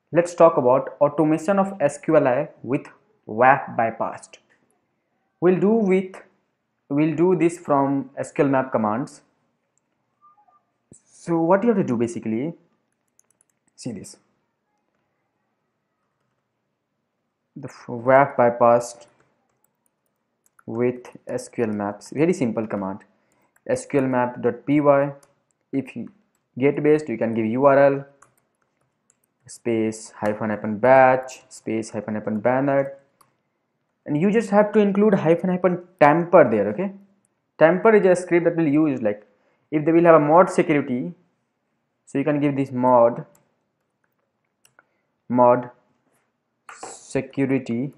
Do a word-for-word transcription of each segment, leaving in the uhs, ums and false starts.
Let's talk about automation of S Q L I with W A F bypassed. We'll do with we'll do this from S Q L map commands. So what you have to do basically, see this, the W A F bypassed with S Q L maps. Very simple command. S Q L map.py. If you get based, you can give U R L space hyphen hyphen batch space hyphen hyphen banner, and you just have to include hyphen hyphen tamper there. Okay, tamper is a script that will use, like, if they will have a mod security, so you can give this mod mod security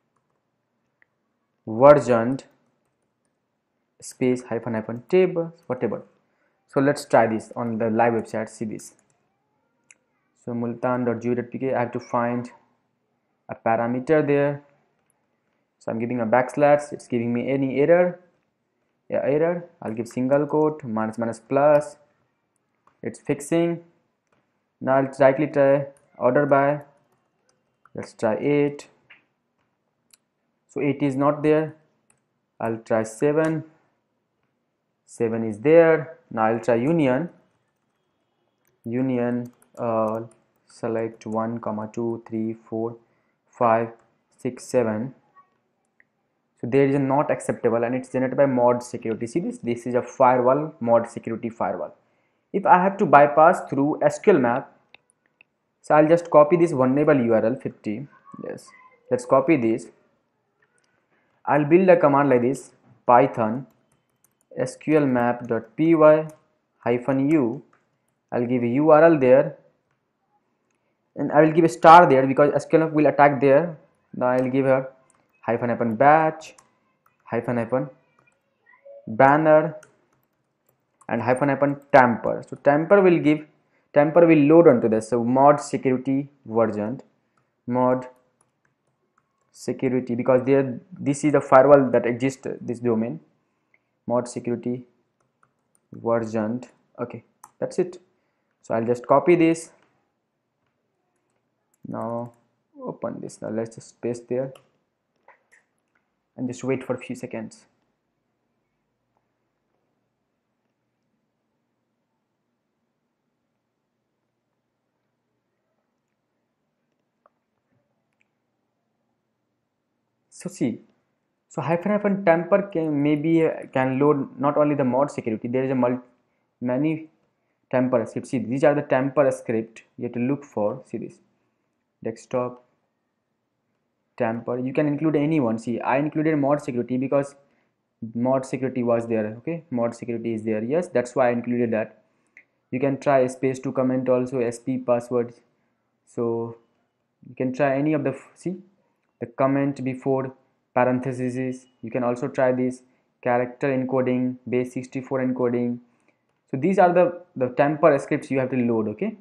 versioned space hyphen hyphen table, whatever. So let's try this on the live website. See this. So multan.geo.pk, I have to find a parameter there. So I'm giving a backslash, it's giving me any error. Yeah, error. I'll give single quote minus minus plus. It's fixing. Now I'll directly try order by. Let's try eight. So eight is not there. I'll try seven. seven is there. Now I'll try union. Union, uh, select one comma two three four five six seven. So there is a not acceptable, and it's generated by mod security. See this, this is a firewall, mod security firewall. If I have to bypass through S Q L map, so I'll just copy this vulnerable U R L fifty. Yes, let's copy this. I'll build a command like this: python sql map.py hyphen u. I'll give a U R L there, and I will give a star there because S Q L will attack there. Now I'll give her hyphen hyphen batch hyphen hyphen banner and hyphen hyphen tamper. So tamper will give tamper will load onto this. So mod security version, mod security, because there this is the firewall that exists, this domain, mod security version. Okay, that's it. So I'll just copy this. Now open this. Now let's just paste there and just wait for a few seconds. So see, so hyphen hyphen tamper can maybe uh, can load not only the mod security, there is a multi many tamper scripts. See, these are the tamper script you have to look for. See this, desktop tamper, you can include anyone. See, I included mod security because mod security was there. Okay, mod security is there. Yes, that's why I included that. You can try space to comment also, sp password. So you can try any of the, see, the comment before parentheses. You can also try this character encoding, base sixty-four encoding. So these are the the tamper scripts you have to load. Okay,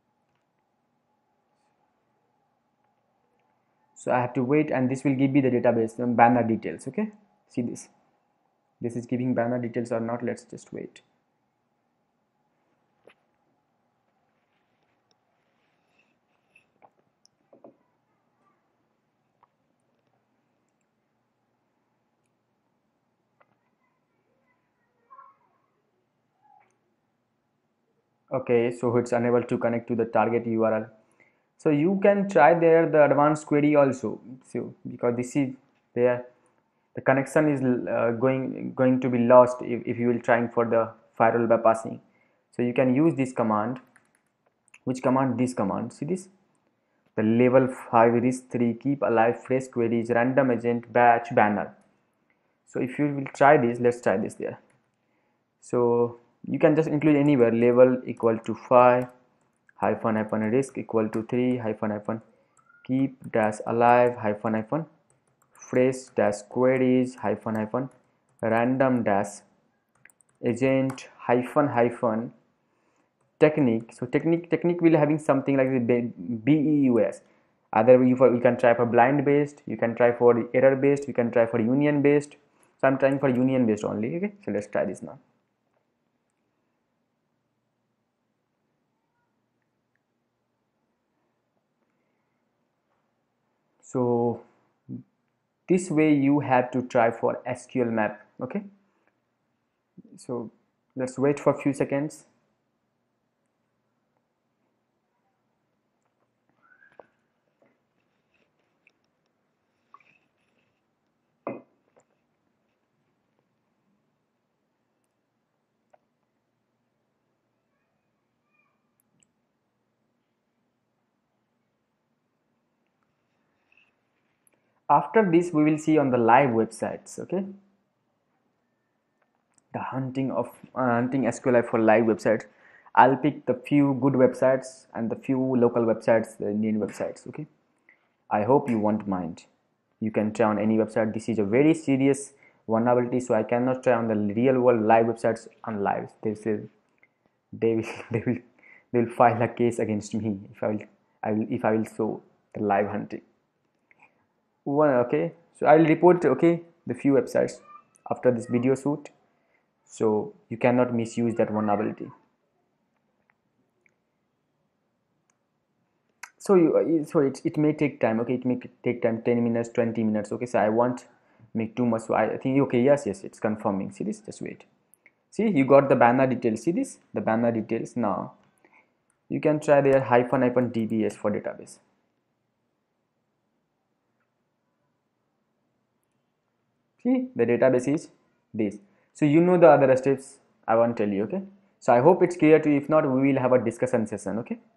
so I have to wait, and this will give me the database um, banner details. Okay, see this, this is giving banner details or not. Let's just wait. Okay, so it's unable to connect to the target U R L. So you can try there the advanced query also. So because this is there, the connection is uh, going going to be lost if, if you will trying for the firewall bypassing. So you can use this command. Which command? This command. See this, the level five risk three keep alive fresh queries random agent batch banner. So if you will try this, let's try this there. So you can just include anywhere, level equal to five hyphen hyphen risk equal to three hyphen hyphen keep dash alive hyphen hyphen fresh dash queries hyphen hyphen random dash agent hyphen hyphen technique. So technique technique will having something like the B E U S. Either you, for, you can try for blind based, you can try for error based, you can try for union based. So I'm trying for union based only. Okay, so let's try this now. So this way you have to try for S Q L map. Okay, so let's wait for a few seconds. After this we will see on the live websites. Okay, the hunting of uh, hunting S Q L for live websites. I'll pick the few good websites and the few local websites, the Indian websites. Okay, I hope you won't mind. You can try on any website. This is a very serious vulnerability, so I cannot try on the real world live websites on live. They say they will they will they will file a case against me if I will I will if I will show the live hunting. One, okay, so I'll report, okay, the few websites after this video shoot, so you cannot misuse that vulnerability. So you so it, it may take time. Okay, it may take time, ten minutes, twenty minutes. Okay, so I won't make too much, so I think, okay, yes, yes, it's confirming. See this, just wait. See, you got the banner details. See this, the banner details. Now you can try their hyphen hyphen dbs for database. See, the database is this. So you know the other steps, I won't tell you. Okay, so I hope it's clear to you. If not, we will have a discussion session. Okay.